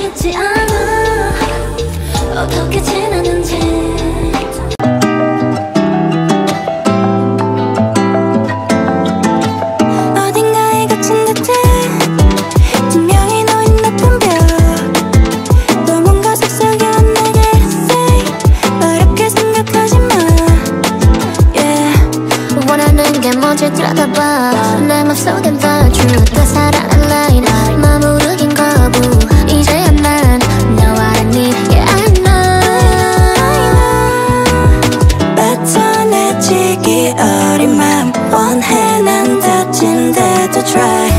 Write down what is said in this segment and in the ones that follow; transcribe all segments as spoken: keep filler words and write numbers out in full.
알겠지 않아 어떻게 지나는지. 어딘가에 갇힌 듯해 분명히 놓인 나쁜 벽. 또 뭔가 속삭여 내게 say 어렵게 생각하지 마. Yeah. 원하는 게 뭔지 들여다봐. 내 맘속엔 the truth 내 사랑은 line 머무르긴 거부. 이제야 난 너와 need yeah I know. 뱉어내지기 어린 맘 원해 난 다친데도 try.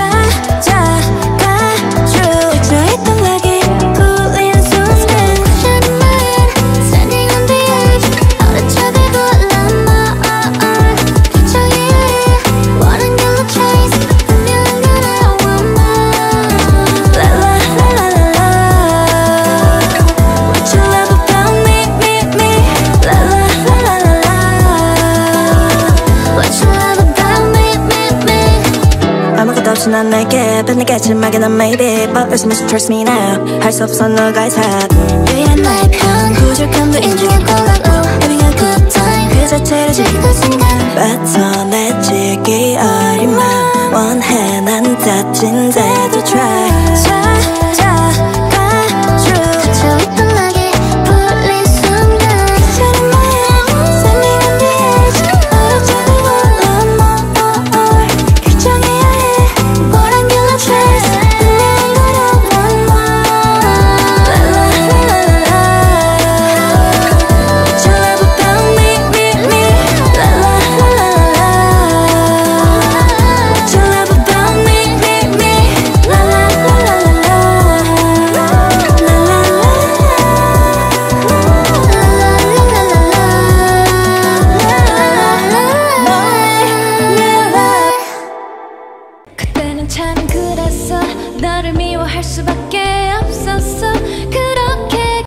찾아가줘 저있던 낙이 풀린 순간 Shining light standing on the edge 어느 쪽을 골라 more 기적이 원한 길로 chase 분명한 건 I want more. La la la la la la What you love about me me me La la la la la la What you love about me me me. 아무것도 없이 난 내게 뱉내겠지 막연한 maybe But listen just trust me now 할 수 없어 너가의 탓. 유일한 나의 편 부족함도 인중에 꼴랑 oh Having a good time 그 자체를 즐기던 순간 뱉어내지기 어린 맘 원해 난 다친데도 try. 찾아가줘 갇혀있던 낙이 풀린 순간 Shining light standing on the edge 어느 쪽을 골라 more 결정해야 해 뭐란 길로 chase 분명한 걸 I want more. La la la la la la What you love about me me me La la la la la la What you love about me me me La la la la la la La la la 그때는 참 그랬어 너를 미워할 수밖에